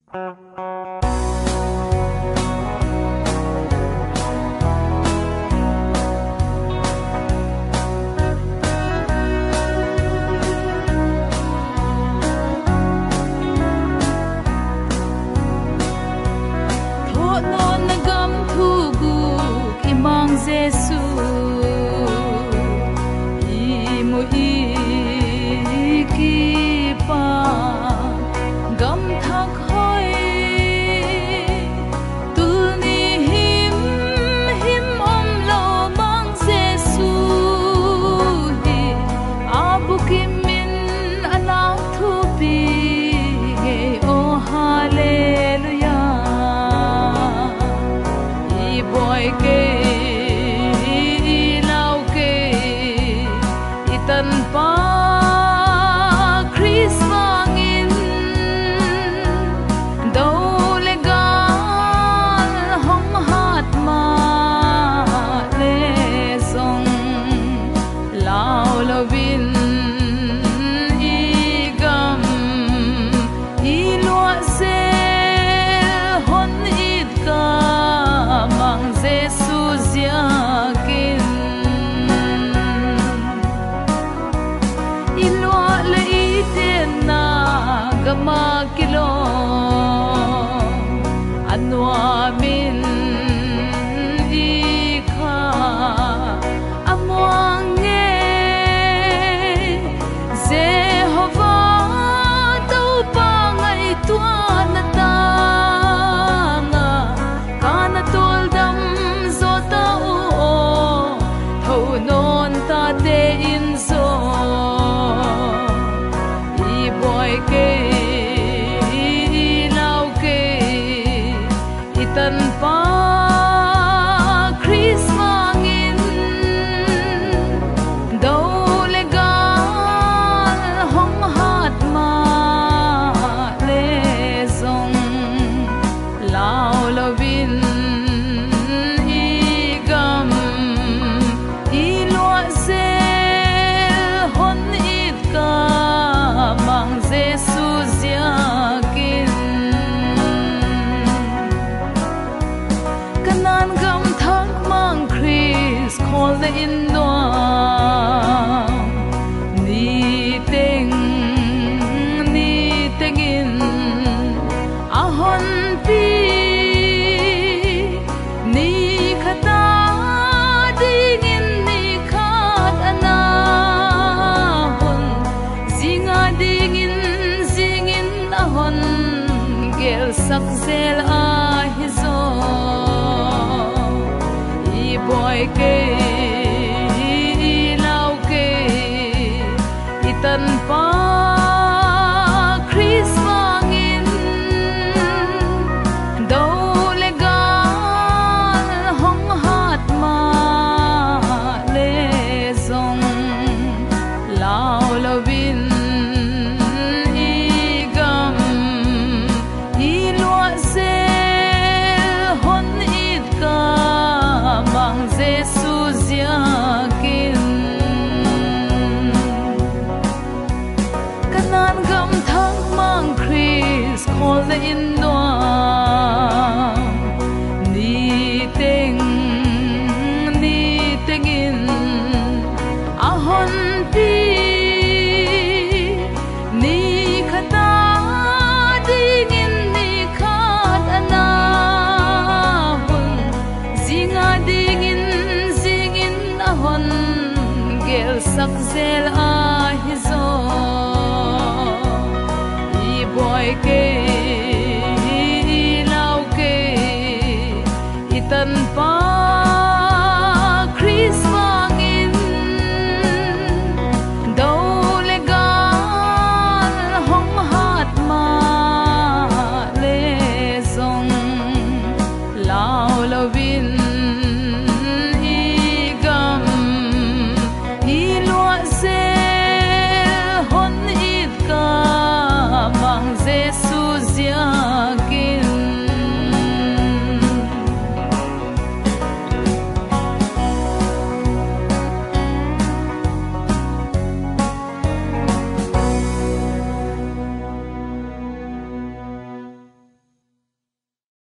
Giêsu imo ikipa gam thak hoi tulni him om lo mang Giêsu hi abukimin anak thu pi ge o hallelujah I boy ke tan pa Chris mangin do legal hong hat ma le song lao lovin igam ilwa se hon it ka mang Giêsu ziakin gama kilo anwa min ikha amwange Jehovah tau pa ngai tuana tanga kana tol dam zota o thau non ta te in zo I boy ke tan pa Chris mangin do legal hong hat ma le zong lao lovin igam ilwa se hon it ka mang Giêsu ziakin kanan gam thak mang Chris call the in noam ni teng in ahon pi ni khata ding in ni khat anahon zinga ding in ahon gel sak zel a hizo boy ke lau ke itan pa Chris mangin do legal hong hat ma le zong lao lovin igam ilwa se hon it ka mang Giêsu ziakin kanan gam thak mang Chris call the in noam ni teng in ahon pi ni khata ding in ni khat anahon zinga ding in ahon gel sak zel a hizo I boy ke lau ke itan pa Chris mangin do legal hong hat ma le zong lao lovin Giêsu ziakin